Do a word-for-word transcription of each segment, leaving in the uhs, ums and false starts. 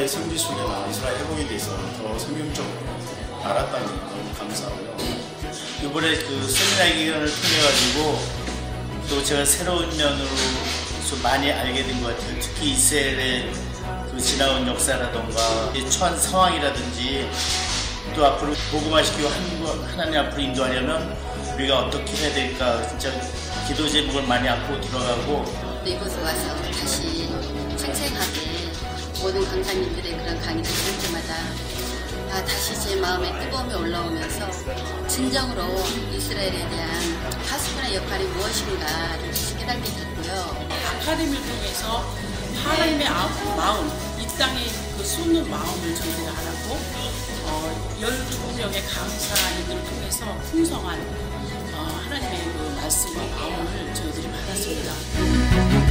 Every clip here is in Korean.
성지 순례나 이스라엘 회복에 대해서 더 성경적으로 알았다니 너무 감사하고요. 이번에 그 세미나 기간을 통해 가지고 또 제가 새로운 면으로 좀 많이 알게 된 것 같아요. 특히 이스라엘의 그 지나온 역사라던가 처한 상황이라든지 또 앞으로 복음화시키고 하나님 앞으로 인도하려면 우리가 어떻게 해야 될까 진짜 기도 제목을 많이 안고 들어가고 이곳에 와서 다시 생생하게 모든 강사님들의 그런 강의를 들을 때마다 아, 다시 제 마음에 뜨거움이 올라오면서 진정으로 이스라엘에 대한 파수꾼의 역할이 무엇인가를 다시 깨닫게 됐고요. 아카데미를 통해서 하나님의 마음, 이 땅의 그 쏟는 마음을 저희들이 알았고 어, 열두 명의 강사님들을 통해서 풍성한 어, 하나님의 그 말씀과 마음을 저희들이 받았습니다.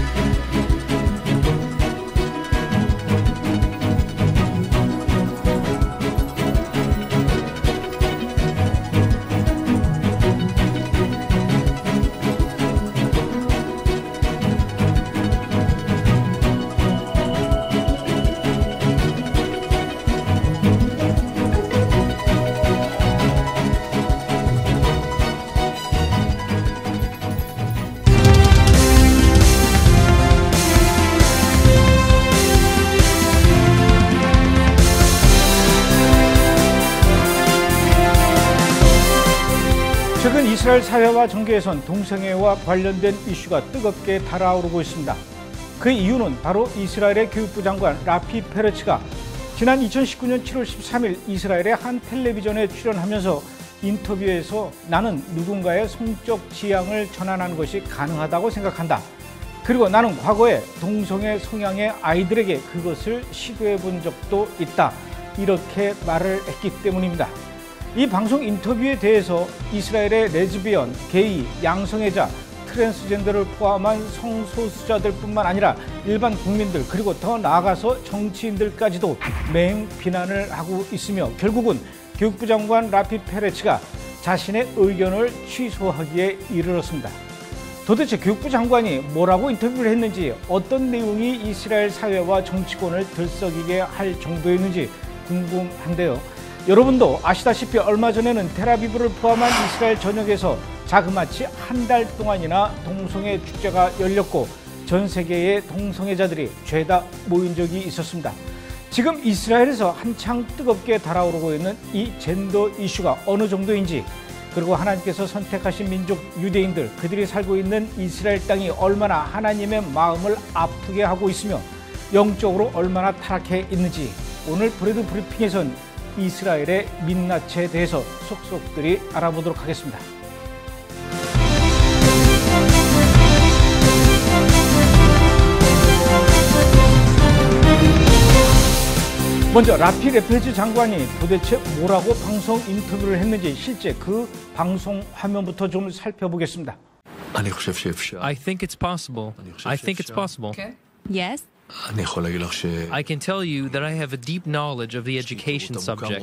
최근 이스라엘 사회와 정계에선 동성애와 관련된 이슈가 뜨겁게 달아오르고 있습니다. 그 이유는 바로 이스라엘의 교육부 장관 라피 페레츠가 지난 이천십구 년 칠월 십삼일 이스라엘의 한 텔레비전에 출연하면서 인터뷰에서 나는 누군가의 성적 지향을 전환하는 것이 가능하다고 생각한다. 그리고 나는 과거에 동성애 성향의 아이들에게 그것을 시도해 본 적도 있다. 이렇게 말을 했기 때문입니다. 이 방송 인터뷰에 대해서 이스라엘의 레즈비언, 게이, 양성애자, 트랜스젠더를 포함한 성소수자들 뿐만 아니라 일반 국민들 그리고 더 나아가서 정치인들까지도 맹 비난을 하고 있으며 결국은 교육부 장관 라피 페레츠가 자신의 의견을 취소하기에 이르렀습니다. 도대체 교육부 장관이 뭐라고 인터뷰를 했는지 어떤 내용이 이스라엘 사회와 정치권을 들썩이게 할 정도였는지 궁금한데요. 여러분도 아시다시피 얼마 전에는 텔아비브를 포함한 이스라엘 전역에서 자그마치 한 달 동안이나 동성애 축제가 열렸고 전 세계의 동성애자들이 죄다 모인 적이 있었습니다. 지금 이스라엘에서 한창 뜨겁게 달아오르고 있는 이 젠더 이슈가 어느 정도인지 그리고 하나님께서 선택하신 민족 유대인들 그들이 살고 있는 이스라엘 땅이 얼마나 하나님의 마음을 아프게 하고 있으며 영적으로 얼마나 타락해 있는지 오늘 브레드 브리핑에선 이스라엘의 민낯에 대해서 속속들이 알아보도록 하겠습니다. 먼저 라피 페레츠 장관이 도대체 뭐라고 방송 인터뷰를 했는지 실제 그 방송 화면부터 좀 살펴보겠습니다. I think it's possible. I think it's possible. Okay. Yes. I can tell you that I have a deep knowledge of the education subject.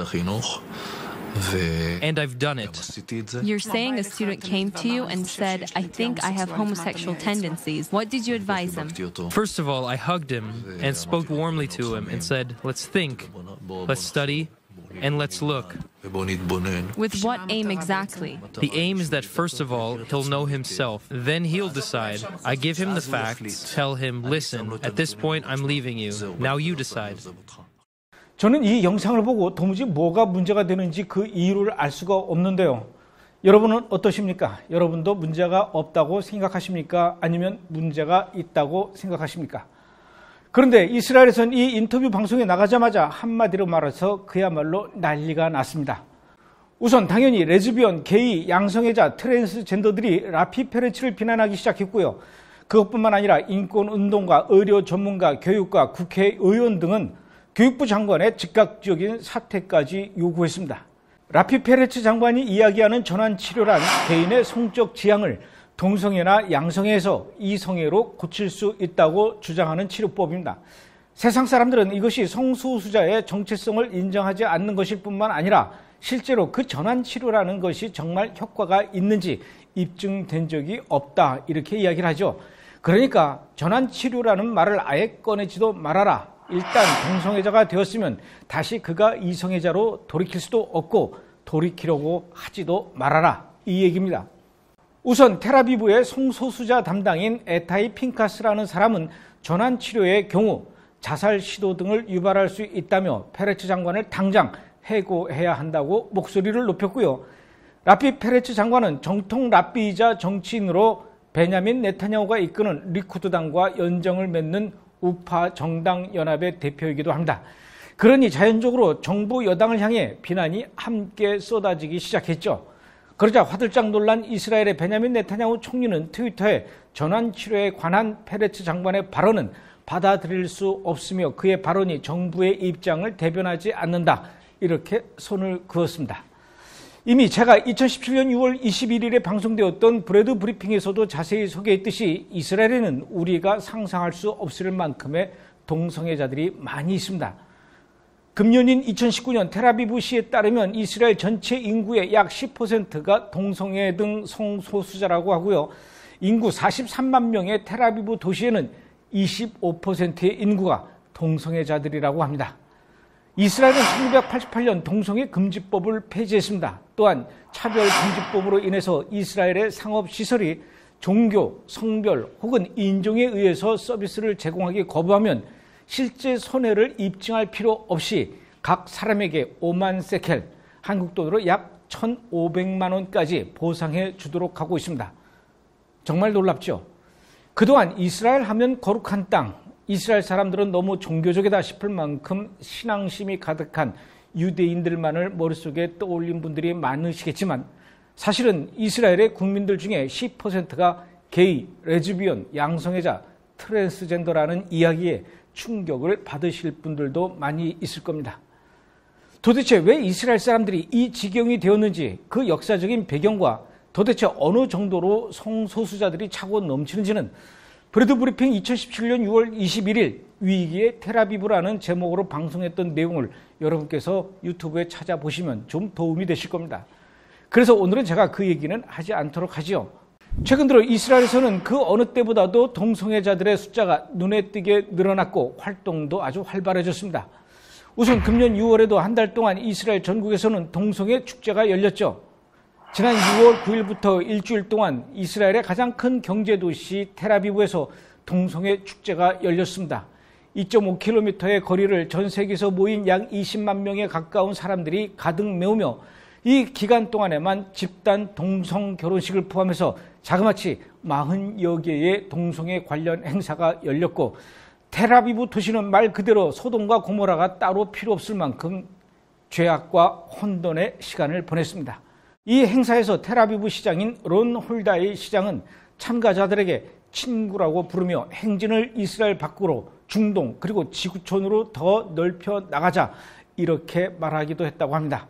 And I've done it. You're saying a student came to you and said, I think I have homosexual tendencies. What did you advise him? First of all, I hugged him and spoke warmly to him and said, let's think, let's study, and let's look. With what aim exactly? The aim is that first of all, he'll know himself. Then he'll decide. I give him the facts, tell him, listen, at this point I'm leaving you. Now you decide. 저는 이 영상을 보고 도무지 뭐가 문제가 되는지 그 이유를 알 수가 없는데요. 여러분은 어떠십니까? 여러분도 문제가 없다고 생각하십니까? 아니면 문제가 있다고 생각하십니까? 그런데 이스라엘에서는 이 인터뷰 방송에 나가자마자 한마디로 말해서 그야말로 난리가 났습니다. 우선 당연히 레즈비언, 게이, 양성애자, 트랜스젠더들이 라피 페레츠를 비난하기 시작했고요. 그것뿐만 아니라 인권운동가, 의료 전문가, 교육가, 국회의원 등은 교육부 장관의 즉각적인 사퇴까지 요구했습니다. 라피 페레츠 장관이 이야기하는 전환치료란 개인의 성적 지향을 동성애나 양성애에서 이성애로 고칠 수 있다고 주장하는 치료법입니다. 세상 사람들은 이것이 성소수자의 정체성을 인정하지 않는 것일 뿐만 아니라 실제로 그 전환치료라는 것이 정말 효과가 있는지 입증된 적이 없다 이렇게 이야기를 하죠. 그러니까 전환치료라는 말을 아예 꺼내지도 말아라 일단 동성애자가 되었으면 다시 그가 이성애자로 돌이킬 수도 없고 돌이키려고 하지도 말아라, 이 얘기입니다. 우선 텔아비브의 성소수자 담당인 에타이 핑카스라는 사람은 전환치료의 경우 자살 시도 등을 유발할 수 있다며 페레츠 장관을 당장 해고해야 한다고 목소리를 높였고요. 라피 페레츠 장관은 정통 라피이자 정치인으로 베냐민 네타냐후가 이끄는 리쿠드당과 연정을 맺는 우파 정당 연합의 대표이기도 합니다. 그러니 자연적으로 정부 여당을 향해 비난이 함께 쏟아지기 시작했죠. 그러자 화들짝 놀란 이스라엘의 베냐민 네타냐후 총리는 트위터에 전환치료에 관한 페레츠 장관의 발언은 받아들일 수 없으며 그의 발언이 정부의 입장을 대변하지 않는다, 이렇게 선을 그었습니다. 이미 제가 이천십칠 년 유월 이십일일에 방송되었던 브레드 브리핑에서도 자세히 소개했듯이 이스라엘에는 우리가 상상할 수 없을 만큼의 동성애자들이 많이 있습니다. 금년인 이천십구 년 텔아비브시에 따르면 이스라엘 전체 인구의 약 십 퍼센트가 동성애 등 성소수자라고 하고요. 인구 사십삼만 명의 텔아비브 도시에는 이십오 퍼센트의 인구가 동성애자들이라고 합니다. 이스라엘은 천구백팔십팔 년 동성애 금지법을 폐지했습니다. 또한 차별금지법으로 인해서 이스라엘의 상업시설이 종교, 성별 혹은 인종에 의해서 서비스를 제공하기 거부하면 실제 손해를 입증할 필요 없이 각 사람에게 오만 세켈, 한국 돈으로 약 천오백만 원까지 보상해 주도록 하고 있습니다. 정말 놀랍죠? 그동안 이스라엘 하면 거룩한 땅, 이스라엘 사람들은 너무 종교적이다 싶을 만큼 신앙심이 가득한 유대인들만을 머릿속에 떠올린 분들이 많으시겠지만 사실은 이스라엘의 국민들 중에 십 퍼센트가 게이, 레즈비언, 양성애자, 트랜스젠더라는 이야기에 충격을 받으실 분들도 많이 있을 겁니다. 도대체 왜 이스라엘 사람들이 이 지경이 되었는지, 그 역사적인 배경과 도대체 어느 정도로 성소수자들이 차고 넘치는지는 브레드 브리핑 이천십칠 년 유월 이십일일 위기의 텔아비브라는 제목으로 방송했던 내용을 여러분께서 유튜브에 찾아보시면 좀 도움이 되실 겁니다. 그래서 오늘은 제가 그 얘기는 하지 않도록 하지요. 최근 들어 이스라엘에서는 그 어느 때보다도 동성애자들의 숫자가 눈에 띄게 늘어났고 활동도 아주 활발해졌습니다. 우선 금년 유월에도 한 달 동안 이스라엘 전국에서는 동성애 축제가 열렸죠. 지난 유월 구일부터 일주일 동안 이스라엘의 가장 큰 경제도시 텔아비브에서 동성애 축제가 열렸습니다. 이 점 오 킬로미터의 거리를 전 세계에서 모인 약 이십만 명에 가까운 사람들이 가득 메우며 이 기간 동안에만 집단 동성 결혼식을 포함해서 자그마치 사십여 개의 동성애 관련 행사가 열렸고, 텔아비브 도시는 말 그대로 소돔과 고모라가 따로 필요 없을 만큼 죄악과 혼돈의 시간을 보냈습니다. 이 행사에서 텔아비브 시장인 론 홀다이 시장은 참가자들에게 친구라고 부르며 행진을 이스라엘 밖으로, 중동 그리고 지구촌으로 더 넓혀 나가자, 이렇게 말하기도 했다고 합니다.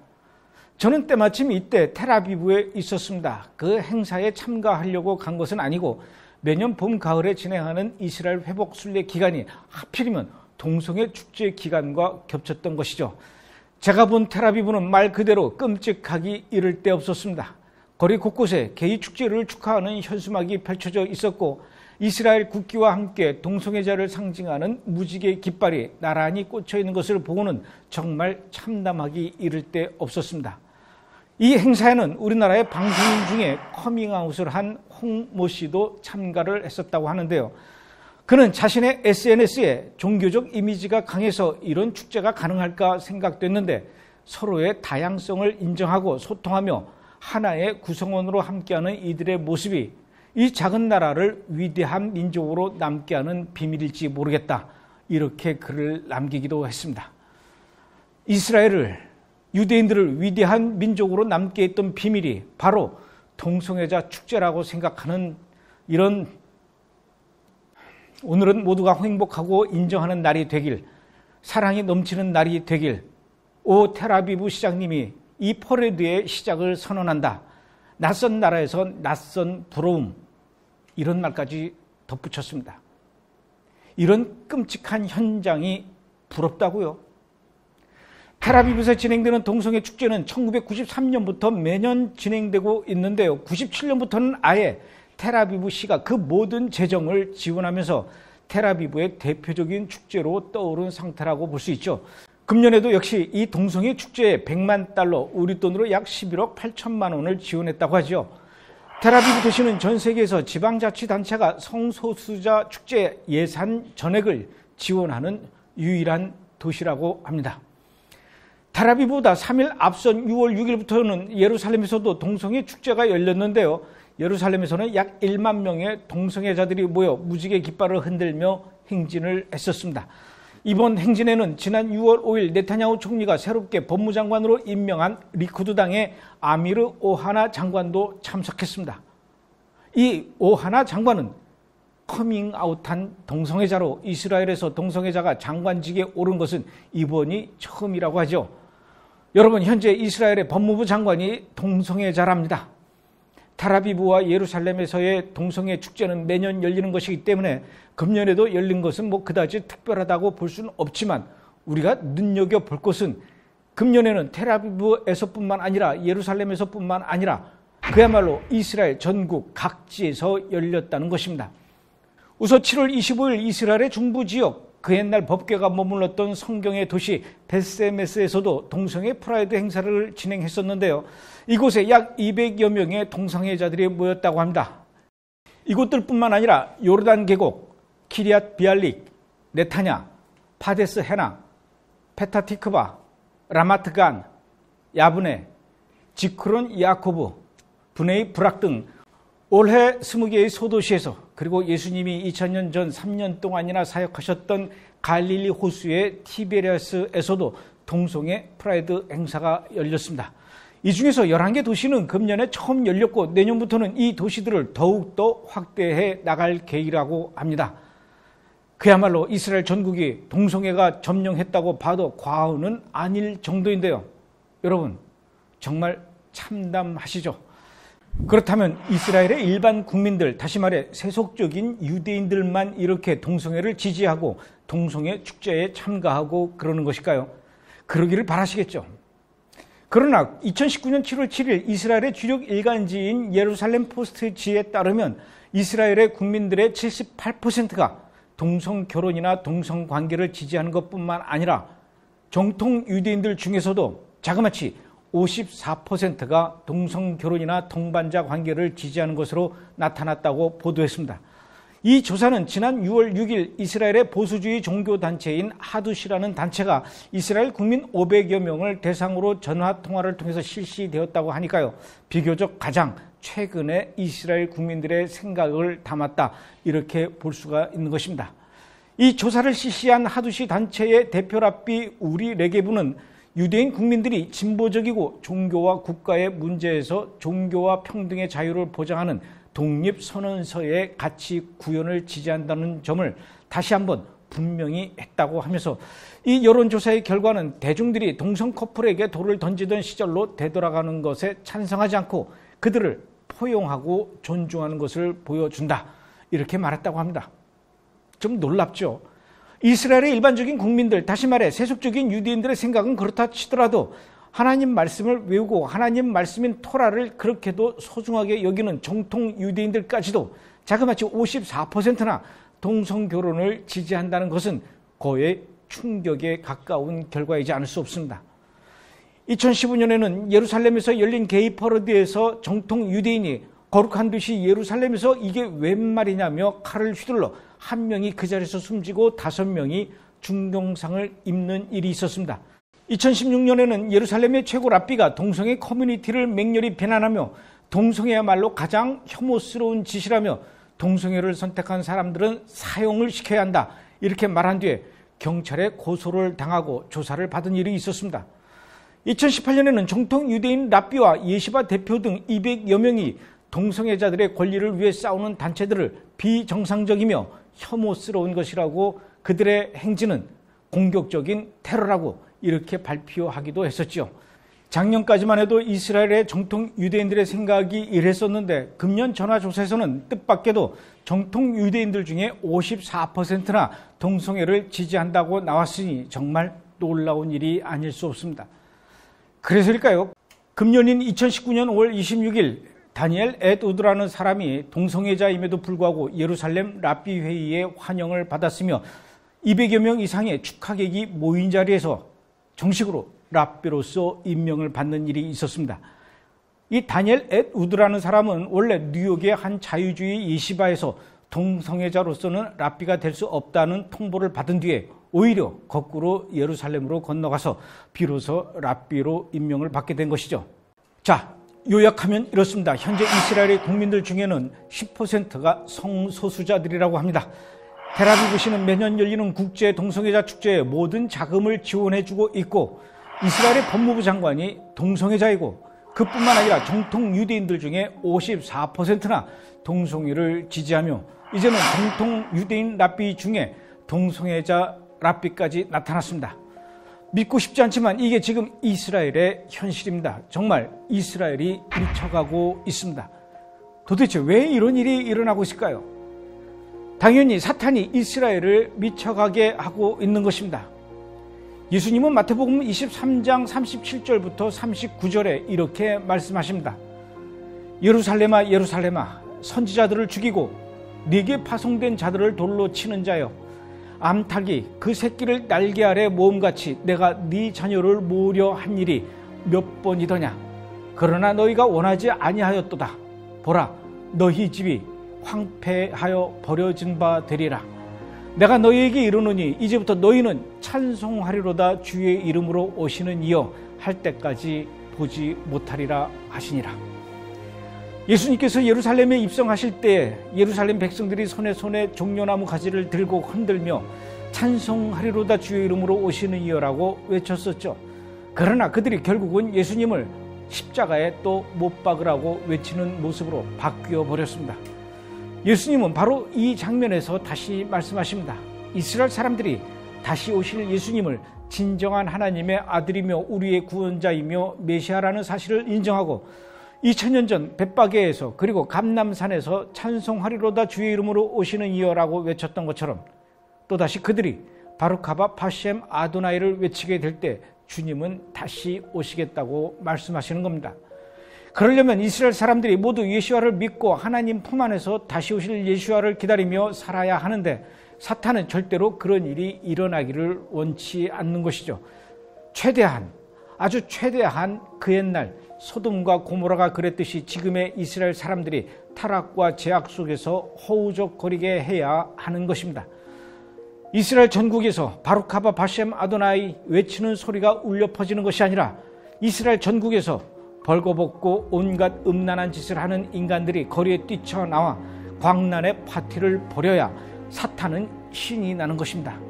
저는 때마침 이때 텔아비브에 있었습니다. 그 행사에 참가하려고 간 것은 아니고 매년 봄, 가을에 진행하는 이스라엘 회복 순례 기간이 하필이면 동성애 축제 기간과 겹쳤던 것이죠. 제가 본 텔아비브는 말 그대로 끔찍하기 이를 데 없었습니다. 거리 곳곳에 게이 축제를 축하하는 현수막이 펼쳐져 있었고, 이스라엘 국기와 함께 동성애자를 상징하는 무지개 깃발이 나란히 꽂혀 있는 것을 보고는 정말 참담하기 이를 데 없었습니다. 이 행사에는 우리나라의 방송인 중에 커밍아웃을 한 홍모 씨도 참가를 했었다고 하는데요. 그는 자신의 에스엔에스에 종교적 이미지가 강해서 이런 축제가 가능할까 생각됐는데 서로의 다양성을 인정하고 소통하며 하나의 구성원으로 함께하는 이들의 모습이 이 작은 나라를 위대한 민족으로 남게 하는 비밀일지 모르겠다, 이렇게 글을 남기기도 했습니다. 이스라엘을, 유대인들을 위대한 민족으로 남게 했던 비밀이 바로 동성애자 축제라고 생각하는 이런, 오늘은 모두가 행복하고 인정하는 날이 되길, 사랑이 넘치는 날이 되길, 오 텔아비브 시장님이 이 퍼레이드의 시작을 선언한다. 낯선 나라에서 낯선 부러움, 이런 말까지 덧붙였습니다. 이런 끔찍한 현장이 부럽다고요? 텔아비브에서 진행되는 동성애 축제는 천구백구십삼 년부터 매년 진행되고 있는데요. 구십칠 년부터는 아예 텔아비브시가 그 모든 재정을 지원하면서 텔아비브의 대표적인 축제로 떠오른 상태라고 볼 수 있죠. 금년에도 역시 이 동성애 축제에 백만 달러, 우리 돈으로 약 십일억 팔천만 원을 지원했다고 하죠. 텔아비브 도시는 전 세계에서 지방자치단체가 성소수자 축제 예산 전액을 지원하는 유일한 도시라고 합니다. 텔아비브보다 삼 일 앞선 유월 육일부터는 예루살렘에서도 동성애 축제가 열렸는데요. 예루살렘에서는 약 일만 명의 동성애자들이 모여 무지개 깃발을 흔들며 행진을 했었습니다. 이번 행진에는 지난 유월 오일 네타냐후 총리가 새롭게 법무장관으로 임명한 리쿠드당의 아미르 오하나 장관도 참석했습니다. 이 오하나 장관은 커밍아웃한 동성애자로 이스라엘에서 동성애자가 장관직에 오른 것은 이번이 처음이라고 하죠. 여러분, 현재 이스라엘의 법무부 장관이 동성애자랍니다. 텔아비브와 예루살렘에서의 동성애 축제는 매년 열리는 것이기 때문에 금년에도 열린 것은 뭐 그다지 특별하다고 볼 수는 없지만 우리가 눈여겨볼 것은 금년에는 텔아비브에서뿐만 아니라 예루살렘에서뿐만 아니라 그야말로 이스라엘 전국 각지에서 열렸다는 것입니다. 우선 칠월 이십오일 이스라엘의 중부 지역, 그 옛날 법궤가 머물렀던 성경의 도시 벳세메스에서도 동성애 프라이드 행사를 진행했었는데요. 이곳에 약 이백여 명의 동성애자들이 모였다고 합니다. 이곳들뿐만 아니라 요르단 계곡, 키리앗 비알릭, 네타냐, 파데스 헤나, 페타티크바, 라마트 간, 야브네, 지크론 야코브, 브네이 브락 등 올해 스무 개의 소도시에서, 그리고 예수님이 이천 년 전 삼 년 동안이나 사역하셨던 갈릴리 호수의 티베리아스에서도 동성애 프라이드 행사가 열렸습니다. 이 중에서 열한 개 도시는 금년에 처음 열렸고 내년부터는 이 도시들을 더욱더 확대해 나갈 계획이라고 합니다. 그야말로 이스라엘 전국이 동성애가 점령했다고 봐도 과언은 아닐 정도인데요. 여러분, 정말 참담하시죠? 그렇다면 이스라엘의 일반 국민들, 다시 말해 세속적인 유대인들만 이렇게 동성애를 지지하고 동성애 축제에 참가하고 그러는 것일까요? 그러기를 바라시겠죠. 그러나 이천십구 년 칠월 칠일 이스라엘의 주력 일간지인 예루살렘 포스트지에 따르면 이스라엘의 국민들의 칠십팔 퍼센트가 동성 결혼이나 동성 관계를 지지하는 것뿐만 아니라 정통 유대인들 중에서도 자그마치 오십사 퍼센트가 동성 결혼이나 동반자 관계를 지지하는 것으로 나타났다고 보도했습니다. 이 조사는 지난 유월 육일 이스라엘의 보수주의 종교단체인 하두시라는 단체가 이스라엘 국민 오백여 명을 대상으로 전화통화를 통해서 실시되었다고 하니까요. 비교적 가장 최근에 이스라엘 국민들의 생각을 담았다, 이렇게 볼 수가 있는 것입니다. 이 조사를 실시한 하두시 단체의 대표랍비 우리 레게브는 유대인 국민들이 진보적이고 종교와 국가의 문제에서 종교와 평등의 자유를 보장하는 독립선언서의 가치 구현을 지지한다는 점을 다시 한번 분명히 했다고 하면서 이 여론조사의 결과는 대중들이 동성 커플에게 돌을 던지던 시절로 되돌아가는 것에 찬성하지 않고 그들을 포용하고 존중하는 것을 보여준다, 이렇게 말했다고 합니다. 좀 놀랍죠? 이스라엘의 일반적인 국민들, 다시 말해 세속적인 유대인들의 생각은 그렇다 치더라도 하나님 말씀을 외우고 하나님 말씀인 토라를 그렇게도 소중하게 여기는 정통 유대인들까지도 자그마치 오십사 퍼센트나 동성결혼을 지지한다는 것은 거의 충격에 가까운 결과이지 않을 수 없습니다. 이천십오 년에는 예루살렘에서 열린 게이 퍼러디에서 정통 유대인이 거룩한 도시 예루살렘에서 이게 웬 말이냐며 칼을 휘둘러 한 명이 그 자리에서 숨지고 다섯 명이 중경상을 입는 일이 있었습니다. 이천십육 년에는 예루살렘의 최고 랍비가 동성애 커뮤니티를 맹렬히 비난하며 동성애야말로 가장 혐오스러운 짓이라며 동성애를 선택한 사람들은 사형을 시켜야 한다, 이렇게 말한 뒤에 경찰에 고소를 당하고 조사를 받은 일이 있었습니다. 이천십팔 년에는 정통 유대인 랍비와 예시바 대표 등 이백여 명이 동성애자들의 권리를 위해 싸우는 단체들을 비정상적이며 혐오스러운 것이라고, 그들의 행진은 공격적인 테러라고 이렇게 발표하기도 했었죠. 작년까지만 해도 이스라엘의 정통 유대인들의 생각이 이랬었는데 금년 전화조사에서는 뜻밖에도 정통 유대인들 중에 오십사 퍼센트나 동성애를 지지한다고 나왔으니 정말 놀라운 일이 아닐 수 없습니다. 그래서일까요? 금년인 이천십구 년 오월 이십육일 다니엘 앳우드라는 사람이 동성애자임에도 불구하고 예루살렘 랍비 회의에 환영을 받았으며 이백여 명 이상의 축하객이 모인 자리에서 정식으로 랍비로서 임명을 받는 일이 있었습니다. 이 다니엘 앳우드라는 사람은 원래 뉴욕의 한 자유주의 예시바에서 동성애자로서는 랍비가 될 수 없다는 통보를 받은 뒤에 오히려 거꾸로 예루살렘으로 건너가서 비로소 랍비로 임명을 받게 된 것이죠. 자, 요약하면 이렇습니다. 현재 이스라엘의 국민들 중에는 십 퍼센트가 성소수자들이라고 합니다. 텔아비브시는 매년 열리는 국제 동성애자 축제에 모든 자금을 지원해주고 있고 이스라엘의 법무부 장관이 동성애자이고 그뿐만 아니라 정통 유대인들 중에 오십사 퍼센트나 동성애를 지지하며 이제는 정통 유대인 랍비 중에 동성애자 랍비까지 나타났습니다. 믿고 싶지 않지만 이게 지금 이스라엘의 현실입니다. 정말 이스라엘이 미쳐가고 있습니다. 도대체 왜 이런 일이 일어나고 있을까요? 당연히 사탄이 이스라엘을 미쳐가게 하고 있는 것입니다. 예수님은 마태복음 이십삼 장 삼십칠 절부터 삼십구 절에 이렇게 말씀하십니다. 예루살렘아 예루살렘아 선지자들을 죽이고 네게 파송된 자들을 돌로 치는 자여 암탉이 그 새끼를 날개 아래 모음같이 내가 네 자녀를 모으려 한 일이 몇 번이더냐. 그러나 너희가 원하지 아니하였도다. 보라 너희 집이 황폐하여 버려진 바 되리라. 내가 너희에게 이르노니 이제부터 너희는 찬송하리로다 주의 이름으로 오시는 이여 할 때까지 보지 못하리라 하시니라. 예수님께서 예루살렘에 입성하실 때 예루살렘 백성들이 손에 손에 종려나무 가지를 들고 흔들며 찬송하리로다 주의 이름으로 오시는 이여라고 외쳤었죠. 그러나 그들이 결국은 예수님을 십자가에 또 못 박으라고 외치는 모습으로 바뀌어 버렸습니다. 예수님은 바로 이 장면에서 다시 말씀하십니다. 이스라엘 사람들이 다시 오실 예수님을 진정한 하나님의 아들이며 우리의 구원자이며 메시아라는 사실을 인정하고 이천 년 전 벳바게에서 그리고 감람산에서 찬송하리로다 주의 이름으로 오시는 이여라고 외쳤던 것처럼 또다시 그들이 바루카바 파셈 아도나이를 외치게 될 때 주님은 다시 오시겠다고 말씀하시는 겁니다. 그러려면 이스라엘 사람들이 모두 예수와를 믿고 하나님 품 안에서 다시 오실 예수와를 기다리며 살아야 하는데 사탄은 절대로 그런 일이 일어나기를 원치 않는 것이죠. 최대한 아주 최대한 그 옛날 소돔과 고모라가 그랬듯이 지금의 이스라엘 사람들이 타락과 죄악 속에서 허우적거리게 해야 하는 것입니다. 이스라엘 전국에서 바루카바 바셈 아도나이 외치는 소리가 울려 퍼지는 것이 아니라 이스라엘 전국에서 벌거벗고 온갖 음란한 짓을 하는 인간들이 거리에 뛰쳐나와 광란의 파티를 벌여야 사탄은 신이 나는 것입니다.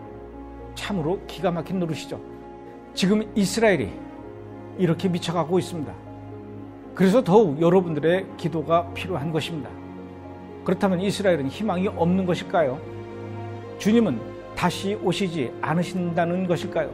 참으로 기가 막힌 노릇이죠. 지금 이스라엘이 이렇게 미쳐가고 있습니다. 그래서 더욱 여러분들의 기도가 필요한 것입니다. 그렇다면 이스라엘은 희망이 없는 것일까요? 주님은 다시 오시지 않으신다는 것일까요?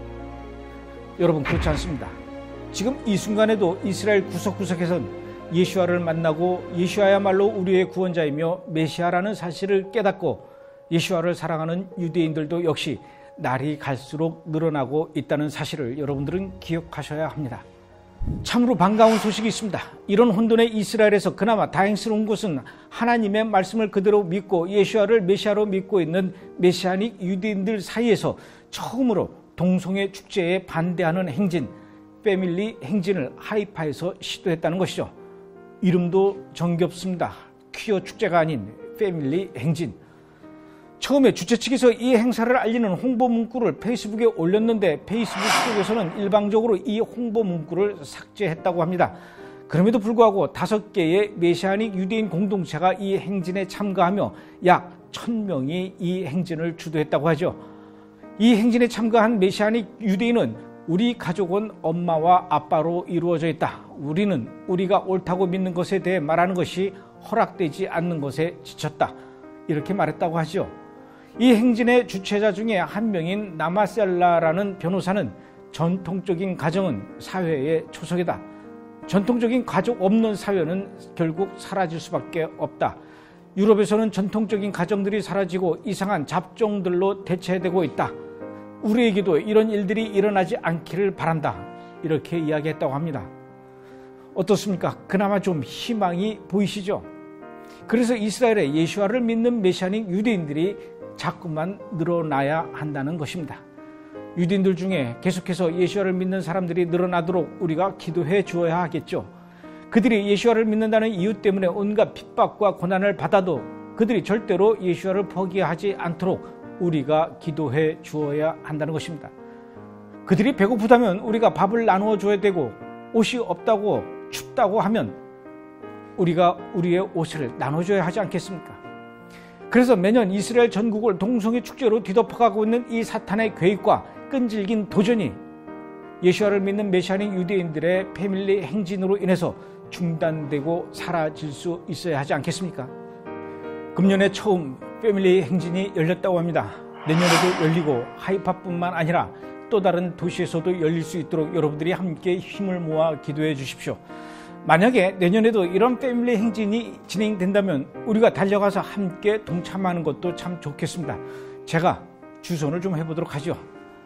여러분, 그렇지 않습니다. 지금 이 순간에도 이스라엘 구석구석에선 예수와를 만나고 예수야야말로 우리의 구원자이며 메시아라는 사실을 깨닫고 예수와를 사랑하는 유대인들도 역시 날이 갈수록 늘어나고 있다는 사실을 여러분들은 기억하셔야 합니다. 참으로 반가운 소식이 있습니다. 이런 혼돈의 이스라엘에서 그나마 다행스러운 것은 하나님의 말씀을 그대로 믿고 예수와를 메시아로 믿고 있는 메시아닉 유대인들 사이에서 처음으로 동성애 축제에 반대하는 행진, 패밀리 행진을 하이파에서 시도했다는 것이죠. 이름도 정겹습니다. 퀴어 축제가 아닌 패밀리 행진. 처음에 주최 측에서 이 행사를 알리는 홍보 문구를 페이스북에 올렸는데 페이스북 쪽에서는 일방적으로 이 홍보 문구를 삭제했다고 합니다. 그럼에도 불구하고 다섯 개의 메시아닉 유대인 공동체가 이 행진에 참가하며 약 천 명이 이 행진을 주도했다고 하죠. 이 행진에 참가한 메시아닉 유대인은 우리 가족은 엄마와 아빠로 이루어져 있다. 우리는 우리가 옳다고 믿는 것에 대해 말하는 것이 허락되지 않는 것에 지쳤다. 이렇게 말했다고 하죠. 이 행진의 주최자 중에 한 명인 나마셀라라는 변호사는 전통적인 가정은 사회의 초석이다. 전통적인 가족 없는 사회는 결국 사라질 수밖에 없다. 유럽에서는 전통적인 가정들이 사라지고 이상한 잡종들로 대체되고 있다. 우리에게도 이런 일들이 일어나지 않기를 바란다. 이렇게 이야기했다고 합니다. 어떻습니까? 그나마 좀 희망이 보이시죠? 그래서 이스라엘에 예수와를 믿는 메시아닉 유대인들이 자꾸만 늘어나야 한다는 것입니다. 유대인들 중에 계속해서 예수와를 믿는 사람들이 늘어나도록 우리가 기도해 주어야 하겠죠. 그들이 예수와를 믿는다는 이유 때문에 온갖 핍박과 고난을 받아도 그들이 절대로 예수와를 포기하지 않도록 우리가 기도해 주어야 한다는 것입니다. 그들이 배고프다면 우리가 밥을 나누어 줘야 되고, 옷이 없다고 춥다고 하면 우리가 우리의 옷을 나눠줘야 하지 않겠습니까? 그래서 매년 이스라엘 전국을 동성애 축제로 뒤덮어가고 있는 이 사탄의 계획과 끈질긴 도전이 예수와를 믿는 메시아닉 유대인들의 패밀리 행진으로 인해서 중단되고 사라질 수 있어야 하지 않겠습니까? 금년에 처음 패밀리 행진이 열렸다고 합니다. 내년에도 열리고 하이파뿐만 아니라 또 다른 도시에서도 열릴 수 있도록 여러분들이 함께 힘을 모아 기도해 주십시오. 만약에 내년에도 이런 패밀리 행진이 진행된다면 우리가 달려가서 함께 동참하는 것도 참 좋겠습니다. 제가 주선을 좀 해보도록 하죠.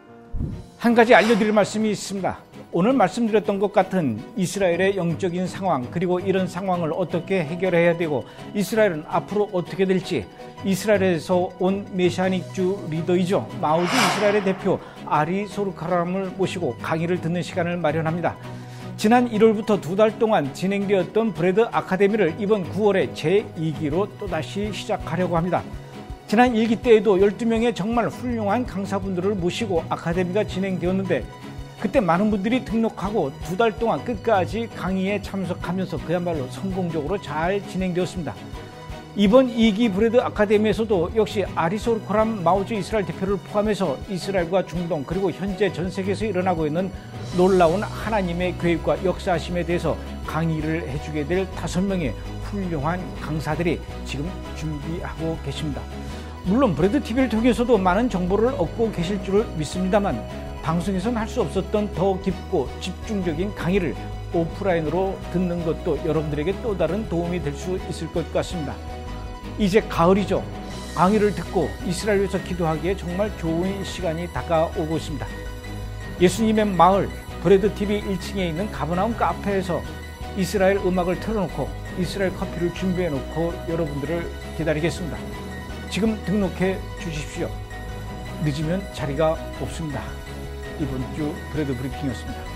한 가지 알려드릴 말씀이 있습니다. 오늘 말씀드렸던 것 같은 이스라엘의 영적인 상황, 그리고 이런 상황을 어떻게 해결해야 되고 이스라엘은 앞으로 어떻게 될지, 이스라엘에서 온 메시아닉주 리더이죠, 마우디 이스라엘의 대표 아리 소르카람을 모시고 강의를 듣는 시간을 마련합니다. 지난 일월부터 두 달 동안 진행되었던 브레드 아카데미를 이번 구월에 제이 기로 또다시 시작하려고 합니다. 지난 일 기 때에도 열두 명의 정말 훌륭한 강사분들을 모시고 아카데미가 진행되었는데, 그때 많은 분들이 등록하고 두 달 동안 끝까지 강의에 참석하면서 그야말로 성공적으로 잘 진행되었습니다. 이번 이 기 브레드 아카데미에서도 역시 아리소르코람 마우즈 이스라엘 대표를 포함해서 이스라엘과 중동, 그리고 현재 전 세계에서 일어나고 있는 놀라운 하나님의 계획과 역사하심에 대해서 강의를 해주게 될 다섯 명의 훌륭한 강사들이 지금 준비하고 계십니다. 물론 브레드티비를 통해서도 많은 정보를 얻고 계실 줄 믿습니다만, 방송에서는 할 수 없었던 더 깊고 집중적인 강의를 오프라인으로 듣는 것도 여러분들에게 또 다른 도움이 될 수 있을 것 같습니다. 이제 가을이죠. 강의를 듣고 이스라엘 위해서 기도하기에 정말 좋은 시간이 다가오고 있습니다. 예수님의 마을 브레드티비 일 층에 있는 가버나움 카페에서 이스라엘 음악을 틀어놓고 이스라엘 커피를 준비해놓고 여러분들을 기다리겠습니다. 지금 등록해 주십시오. 늦으면 자리가 없습니다. 이번 주 브레드 브리핑이었습니다.